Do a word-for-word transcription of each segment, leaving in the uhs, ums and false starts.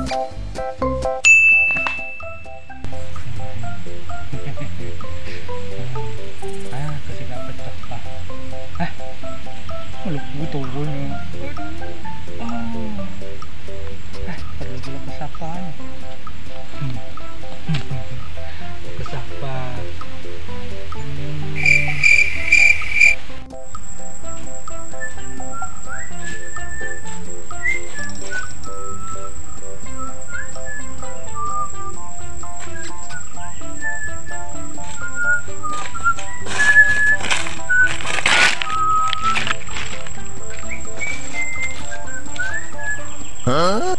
Ah, kasi napecah pa. Ah, maluputol na. Oh. Ah, perlu gula kesapan. Hmm. Kesapa. Hmm. Huh?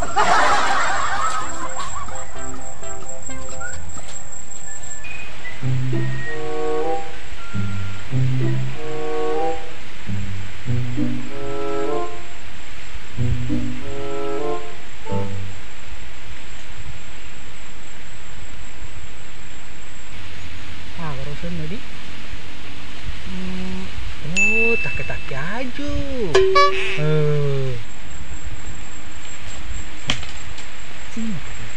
Ah, barusan tadi. Hmm. Oh, take-take aja. Eh. Sini.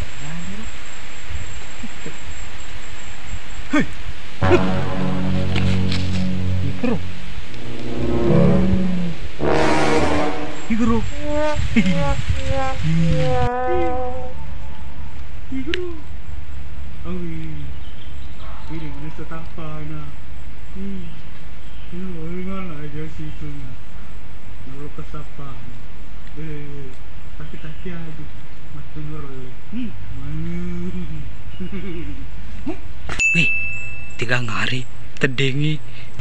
Hei. Mikro. Mikro. Mikro. Oi. Ini mesti apa na? Hmm. Ini mana aja sih itu na? Nol kesapa. Eh, taki-taki aja. Makin roleh. Hmm. Wih, tiga hari terdengi.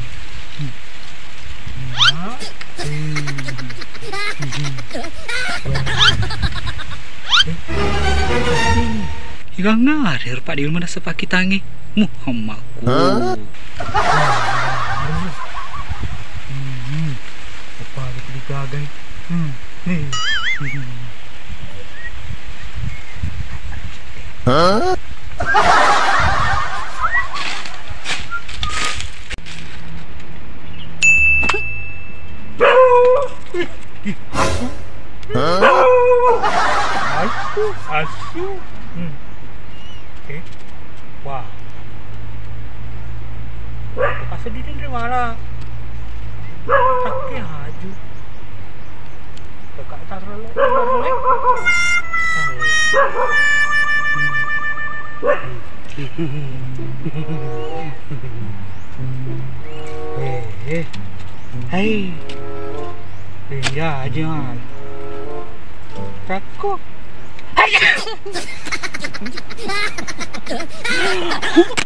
Tiga hari pak di mana sepaki tangi Muhammadku. Apa itu digagai? Huh? Asu, asu. Hmm. Eh, wah. Pasal di sini mana? Pakai haju. Dekat taruh le, taruh le. Eh, eh, hey, pindah aja. Takut.